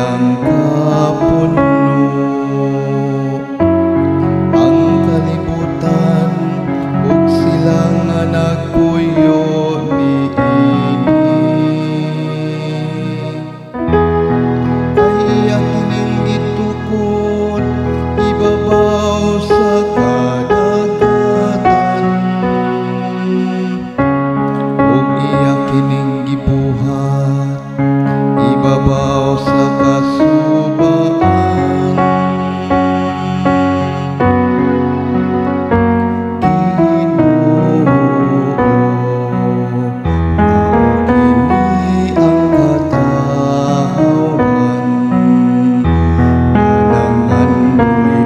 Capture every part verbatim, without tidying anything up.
iyang kapuno. Ang kalibutan ug silang nga nagpuyo niini, kay iya kining gitukod ibabaw sa kadagatan, ug iya kining gibuhat ibabaw sa kasubaan. Ginoo, mao kini ang katawhan, nangandoy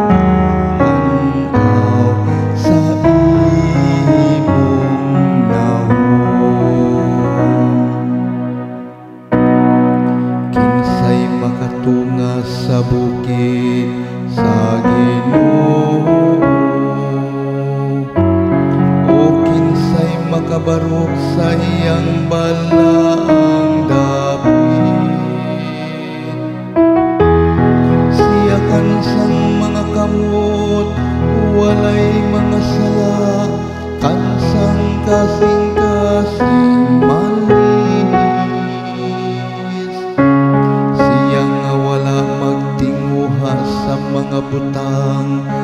pagtanaw sa imong nahon. Kinsay makatunga sa bukid sa Ginoo, o kinsay makabarok sa iyang balaang dapit. Siya kansang mga kamot walay mga sala, kansang kasing-kasing malinis. Siya nga wala magtinguha sa mga butang,